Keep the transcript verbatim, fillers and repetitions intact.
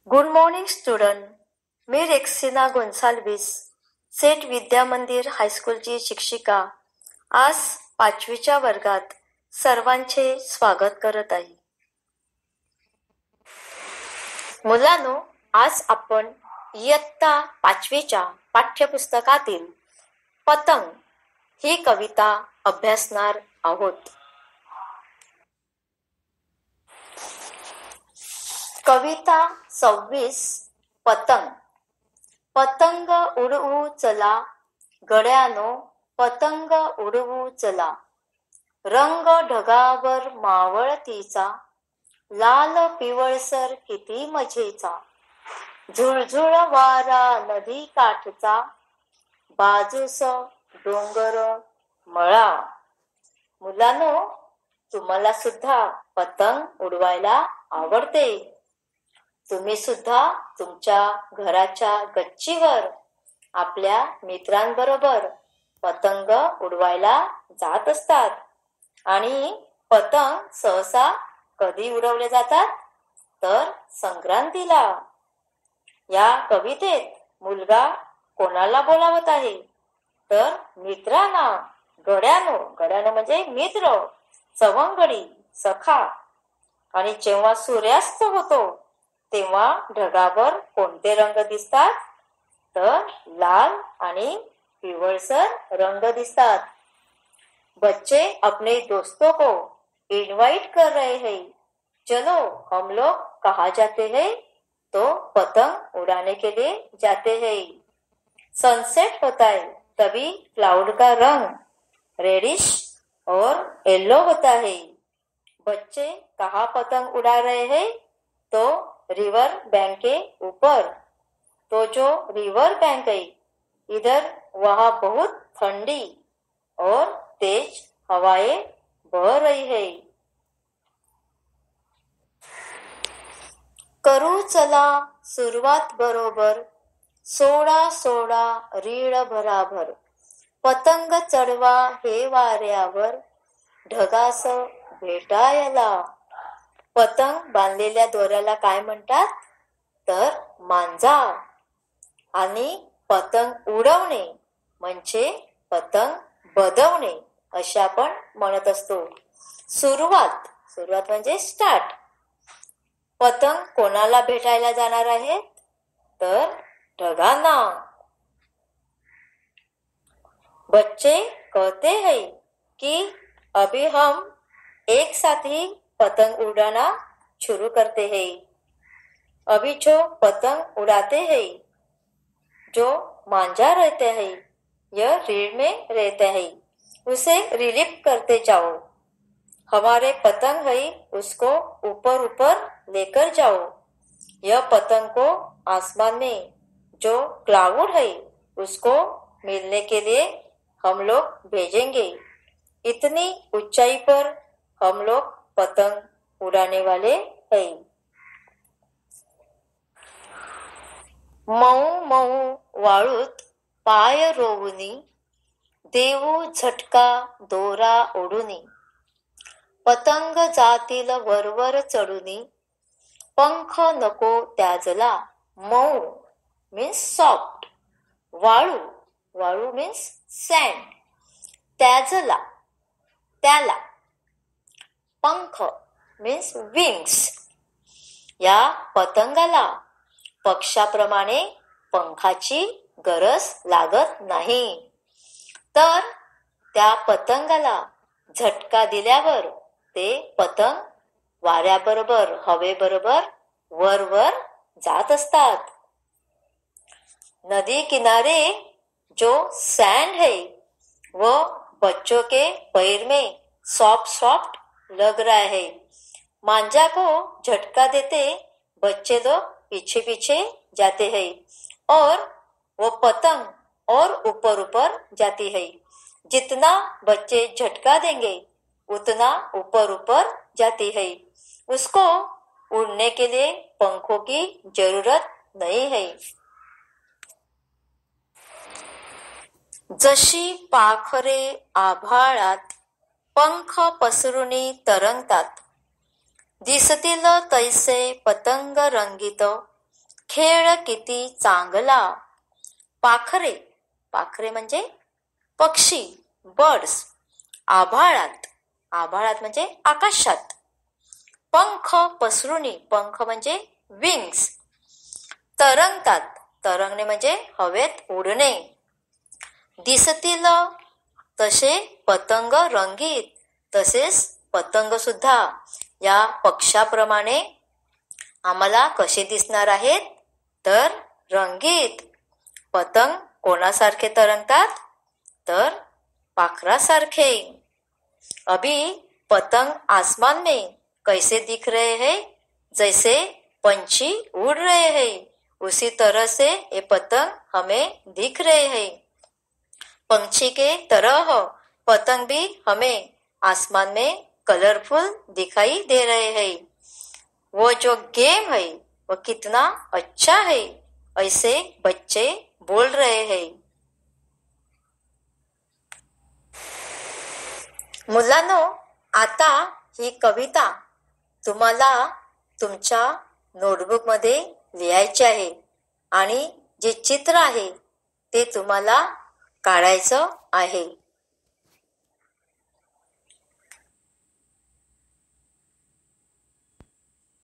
Good morning student. मी रेक्सिना गोन्साल्विस, सेट विद्या मंदिर हायस्कूलची शिक्षिका. आज पाचवीच्या वर्गात सर्वांचे स्वागत करत आहे. मुलांनो, आज आपण इयत्ता पाचवीच्या पाठ्यपुस्तकातील पतंग ही कविता अभ्यासणार आहोत. कविता सव्वीस. पतंग. पतंग उडवू चला गड्यानो, पतंग उडवू चला. रंग ढगावर मावळतीचा, लाल पिवळसर किती मजेचा. झुळझुळ वारा नदी काठचा, बाजूस डोंगर मळा. मुलांनो, तुम्हाला सुद्धा पतंग उडवायला आवडते. तुम्ही सुद्धा तुमच्या घराच्या गच्चीवर आपल्या मित्रांबरोबर पतंग उडवायला जात असतात. आणि पतंग सहसा कधी उडवले जातात तर संक्रांतीला. या कवितेत मुलगा कोणाला बोलावत आहे तर मित्रांना. गड्यानो, गड्यानो म्हणजे मित्र, सवंगडी, सखा. आणि जेव्हा सूर्यास्त होतो तेव्हा ढगावर कोणते रंग दिसतात तर लाल आणि पिवळसर रंग दिसतात. बच्चे अपने दोस्तों को इनवाइट कर रहे हैं, चलो हम लोग कहाँ जाते हैं तो पतंग उड़ाने के लिए जाते हैं. सनसेट होता है तभी क्लाउड का रंग रेडिश और येलो होता है. बच्चे कहाँ पतंग उड़ा रहे हैं तो रिवर बैंक के ऊपर. तो जो रिवर बैंक है इधर वहाँ बहुत ठंडी और तेज हवाएं बह रही है. करू चला सुरुवात बरोबर, सोडा सोडा रीळ भराभर. पतंग चढवा हे वाऱ्यावर, ढगास भेटायला. पतंग बांधलेल्या दोऱ्याला काय म्हणतात तर मांजा. आणि पतंग उडवणे म्हणजे पतंग बदवणे असे आपण म्हणत असतो. सुरुवात, सुरुवात म्हणजे स्टार्ट. पतंग कोणाला भेटायला जाणार आहेत तर ढगांना. बच्चे कहते हैं कि अभी हम एक साथ ही पतंग उड़ाना शुरू करते हैं. अभी जो पतंग उड़ाते हैं, जो मांझा रहते हैं या रीढ़ में रहते हैं, उसे रिलीफ करते जाओ. हमारे पतंग है उसको ऊपर ऊपर लेकर जाओ. यह पतंग को आसमान में जो क्लाउड है उसको मिलने के लिए हम लोग भेजेंगे. इतनी ऊंचाई पर हम लोग पतंग उड़ाने वाले हैं. मऊ मऊ वाळूत पाय रोवुनी, देऊ झटका दोरा ओढुनी. पतंग जातील वरवर चढुनी, पंख नको त्याजला. मऊ मीन्स सॉफ्ट, वाळू, वाळू मीन्स सँड. त्याजला त्याला. पंख मीन्स विंग्स. या पतंगाला पक्षाप्रमाणे पंखाची गरज लागत नाही. तर त्या पतंगाला झटका दिल्यावर ते पतंग वाऱ्याबरोबर, हवेबरोबर वर वर जात असतात. नदी किनारे जो सैंड है वो बच्चों के पैर में सॉफ्ट सॉफ्ट लग रहा है. मांझा को झटका देते बच्चे लोग पीछे पीछे जाते हैं और वो पतंग और ऊपर ऊपर जाती है. जितना बच्चे झटका देंगे उतना ऊपर ऊपर जाती है. उसको उड़ने के लिए पंखों की जरूरत नहीं है. जशी पाखरे आभाळात पंख पसरुनी तरंगतात, दिसतील तैसे पतंग रंगीत, खेळ किती चांगला. पाखरे, पाखरे म्हणजे पक्षी, बर्ड्स. आभाळात, आभाळात म्हणजे आकाशात. पंख पसरुनी, पंख म्हणजे विंग्स. तरंगतात, तरंगणे म्हणजे हवेत उडणे. दिसतील तसे पतंग रंगीत, तसेच पतंग सुद्धा या पक्षाप्रमाणे आम्हाला कसे दिसणार आहेत, तर रंगीत. पतंग कोणासारखे तरंगतात, तर पाखरासारखे. अभी पतंग आसमान में कैसे दिख रहे हैं, जैसे पंछी उड़ रहे हैं, उसी तरह से ये पतंग हमें दिख रहे हैं. पंछी के तरह पतंग भी हमें आसमान में कलरफुल दिखाई दे रहे हैं. वो जो गेम है वो कितना अच्छा है, ऐसे बच्चे बोल रहे हैं. मुलांनो, आता ही कविता तुम्हाला तुमच्या नोटबुक मध्ये लिहायची आहे आणि जे चित्र आहे ते तुम्हाला काढायचं आहे.